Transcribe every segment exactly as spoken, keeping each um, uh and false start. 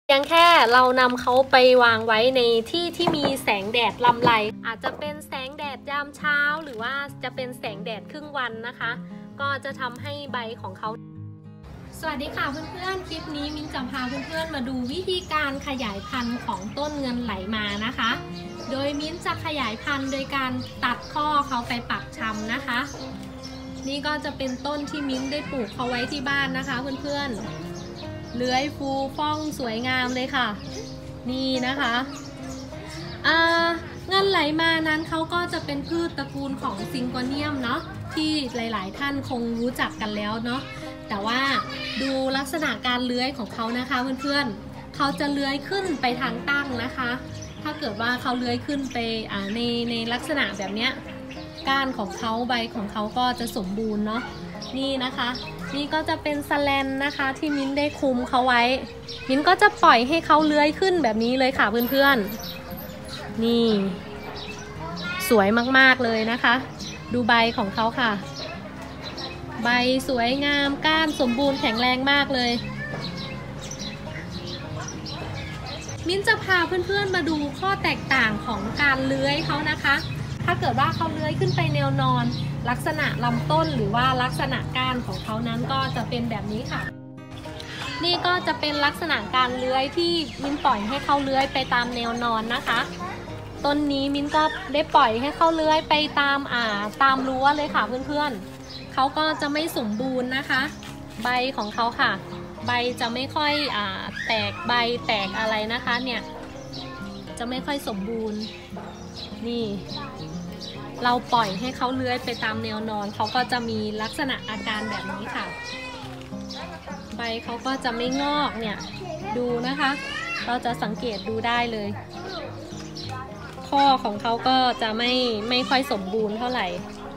เพียงแค่เรานำเขาไปวางไว้ในที่ที่มีแสงแดดลำไรอาจจะเป็นแสงแดดยามเช้าหรือว่าจะเป็นแสงแดดครึ่งวันนะคะก็จะทำให้ใบของเขาสวัสดีค่ะเพื่อนๆคลิปนี้มิ้นจะพาเพื่อนๆมาดูวิธีการขยายพันธุ์ของต้นเงินไหลมานะคะโดยมิ้นจะขยายพันธุ์โดยการตัดข้อเขาไปปักชำนะคะนี่ก็จะเป็นต้นที่มิ้นได้ปลูกเขาไว้ที่บ้านนะคะเพื่อนๆเลื้อยฟูฟ่องสวยงามเลยค่ะนี่นะคะเงินไหลมานั้นเขาก็จะเป็นพืชตระกูลของซิงโกเนียมเนาะที่หลายๆท่านคงรู้จักกันแล้วเนาะแต่ว่าดูลักษณะการเลื้อยของเขานะคะเพื่อนๆเขาจะเลื้อยขึ้นไปทางตั้งนะคะถ้าเกิดว่าเขาเลื้อยขึ้นไปในในลักษณะแบบเนี้ยก้านของเขาใบของเขาก็จะสมบูรณ์เนาะนี่นะคะนี่ก็จะเป็นสแลนนะคะที่มิ้นได้คุมเขาไว้มิ้นก็จะปล่อยให้เขาเลื้อยขึ้นแบบนี้เลยค่ะเพื่อนๆนี่สวยมากๆเลยนะคะดูใบของเขาค่ะใบสวยงามก้านสมบูรณ์แข็งแรงมากเลยมิ้นจะพาเพื่อนๆมาดูข้อแตกต่างของการเลื้อยเขานะคะถ้าเกิดว่าเขาเลื้อยขึ้นไปแนวนอนลักษณะลำต้นหรือว่าลักษณะก้านของเขานั้นก็จะเป็นแบบนี้ค่ะนี่ก็จะเป็นลักษณะการเลื้อยที่มิ้นปล่อยให้เขาเลื้อยไปตามแนวนอนนะคะต้นนี้มิ้นก็ได้ปล่อยให้เขาเลื้อยไปตามอ่าตามรั้วเลยค่ะเพื่อนๆเขาก็จะไม่สมบูรณ์นะคะใบของเขาค่ะใบจะไม่ค่อยอ่าแตกใบแตกอะไรนะคะเนี่ยจะไม่ค่อยสมบูรณ์นี่เราปล่อยให้เขาเลื้อยไปตามแนวนอนเขาก็จะมีลักษณะอาการแบบนี้ค่ะใบเขาก็จะไม่งอกเนี่ยดูนะคะเราจะสังเกตดูได้เลยข้อของเขาก็จะไม่ไม่ค่อยสมบูรณ์เท่าไหร่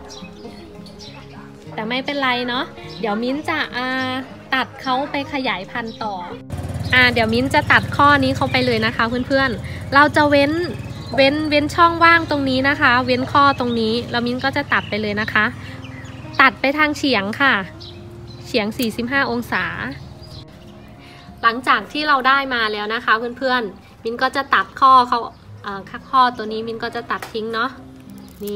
แต่ไม่เป็นไรเนาะเดี๋ยวมิ้นจะอ่าตัดเขาไปขยายพันธุ์ต่ออ่าเดี๋ยวมิ้นจะตัดข้อนี้เขาไปเลยนะคะเพื่อนๆเราจะเว้นเว้นเว้นช่องว่างตรงนี้นะคะเว้นข้อตรงนี้แล้วมิ้นก็จะตัดไปเลยนะคะตัดไปทางเฉียงค่ะเฉียงสี่สิบห้าองศาหลังจากที่เราได้มาแล้วนะคะเพื่อนๆมิ้นก็จะตัดข้อเขาอ่าข้อตัวนี้มิ้นก็จะตัดทิ้งเนาะนี่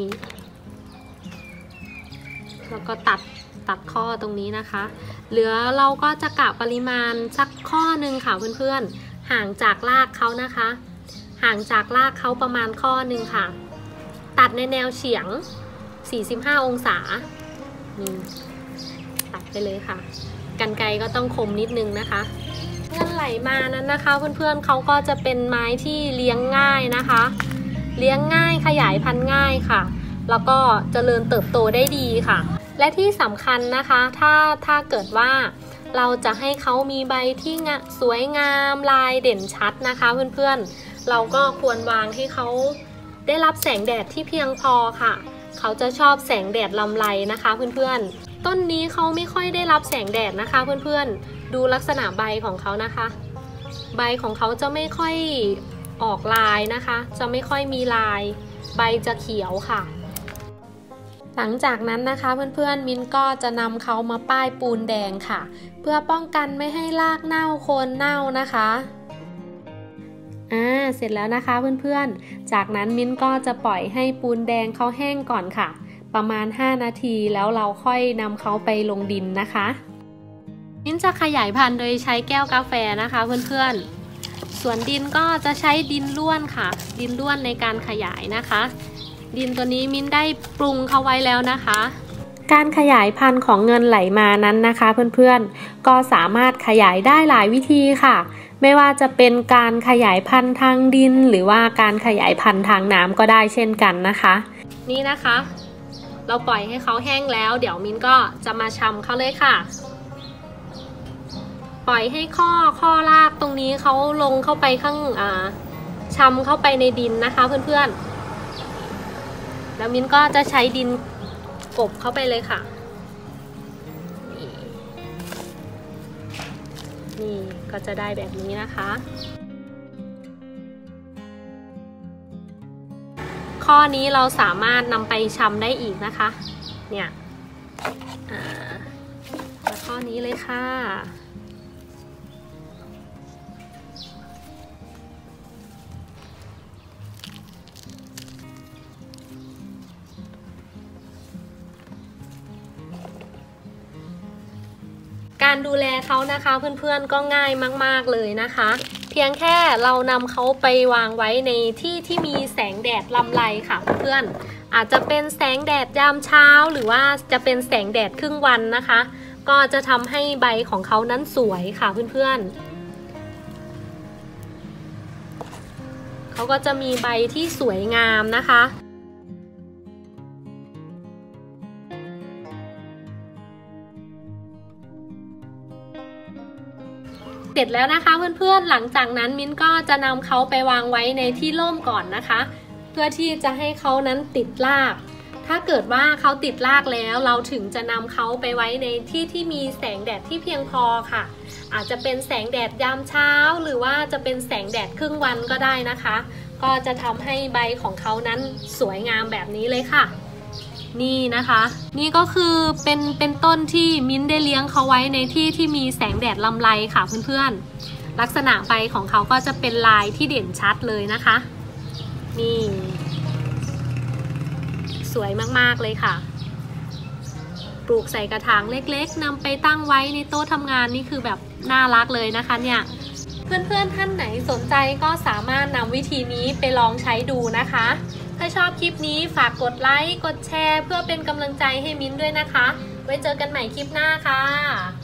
แล้วก็ตัดตัดข้อตรงนี้นะคะเหลือเราก็จะกะปริมาณสักข้อหนึ่งค่ะเพื่อนๆห่างจากรากเขานะคะห่างจากรากเขาประมาณข้อหนึ่งค่ะตัดในแนวเฉียงสี่สิบห้าองศานี่ตัดไปเลยค่ะกรรไกรก็ต้องคมนิดนึงนะคะเงินไหลมานั้นนะคะเพื่อนๆเขาก็จะเป็นไม้ที่เลี้ยงง่ายนะคะเลี้ยงง่ายขยายพันธุ์ง่ายค่ะแล้วก็เจริญเติบโตได้ดีค่ะและที่สำคัญนะคะถ้าถ้าเกิดว่าเราจะให้เขามีใบที่สวยงามลายเด่นชัดนะคะเพื่อนๆเราก็ควรวางให้เขาได้รับแสงแดดที่เพียงพอค่ะเขาจะชอบแสงแดดลำไรนะคะเพื่อนๆต้นนี้เขาไม่ค่อยได้รับแสงแดดนะคะเพื่อนๆดูลักษณะใบของเขานะคะใบของเขาจะไม่ค่อยออกลายนะคะจะไม่ค่อยมีลายใบจะเขียวค่ะหลังจากนั้นนะคะเพื่อนๆมิ้นก็จะนำเขามาป้ายปูนแดงค่ะเพื่อป้องกันไม่ให้รากเน่าโคนเน่านะคะอ่าเสร็จแล้วนะคะเพื่อนๆจากนั้นมิ้นก็จะปล่อยให้ปูนแดงเขาแห้งก่อนค่ะประมาณห้านาทีแล้วเราค่อยนำเขาไปลงดินนะคะมิ้นจะขยายพันธุ์โดยใช้แก้วกาแฟนะคะเพื่อนๆส่วนดินก็จะใช้ดินร่วนค่ะดินร่วนในการขยายนะคะดินตัวนี้มิ้นได้ปรุงเขาไว้แล้วนะคะการขยายพันธุ์ของเงินไหลมานั้นนะคะเพื่อนๆก็สามารถขยายได้หลายวิธีค่ะไม่ว่าจะเป็นการขยายพันธุ์ทางดินหรือว่าการขยายพันธุ์ทางน้ำก็ได้เช่นกันนะคะนี่นะคะเราปล่อยให้เขาแห้งแล้วเดี๋ยวมิ้นก็จะมาชำเขาเลยค่ะปล่อยให้ข้อข้อรากตรงนี้เขาลงเข้าไปข้างอ่าชำเข้าไปในดินนะคะเพื่อนๆแล้วมิ้นก็จะใช้ดินกบเข้าไปเลยค่ะนี่นี่ก็จะได้แบบนี้นะคะข้อนี้เราสามารถนำไปชำได้อีกนะคะเนี่ยอ่าข้อนี้เลยค่ะการดูแลเขานะคะเพื่อนๆก็ง่ายมากๆเลยนะคะเพียงแค่เรานำเขาไปวางไว้ในที่ที่มีแสงแดดลำไรค่ะเพื่อนๆอาจจะเป็นแสงแดดยามเช้าหรือว่าจะเป็นแสงแดดครึ่งวันนะคะก็จะทำให้ใบของเขานั้นสวยค่ะเพื่อนๆเขาก็จะมีใบที่สวยงามนะคะเสร็จแล้วนะคะเพื่อนๆหลังจากนั้นมิ้นก็จะนำเขาไปวางไว้ในที่ร่มก่อนนะคะเพื่อที่จะให้เขานั้นติดรากถ้าเกิดว่าเขาติดรากแล้วเราถึงจะนำเขาไปไว้ในที่ที่มีแสงแดดที่เพียงพอค่ะอาจจะเป็นแสงแดดยามเช้าหรือว่าจะเป็นแสงแดดครึ่งวันก็ได้นะคะก็จะทำให้ใบของเขานั้นสวยงามแบบนี้เลยค่ะนี่นะคะนี่ก็คือเป็นเป็นต้นที่มิ้นได้เลี้ยงเขาไว้ในที่ที่มีแสงแดดลำไรค่ะเพื่อนๆลักษณะใบของเขาก็จะเป็นลายที่เด่นชัดเลยนะคะนี่สวยมากๆเลยค่ะปลูกใส่กระถางเล็กๆนำไปตั้งไว้ในโต๊ะทำงานนี่คือแบบน่ารักเลยนะคะเนี่ยเพื่อนๆท่านไหนสนใจก็สามารถนำวิธีนี้ไปลองใช้ดูนะคะถ้าชอบคลิปนี้ฝากกดไลค์กดแชร์เพื่อเป็นกำลังใจให้มิ้นด้วยนะคะไว้เจอกันใหม่คลิปหน้าค่ะ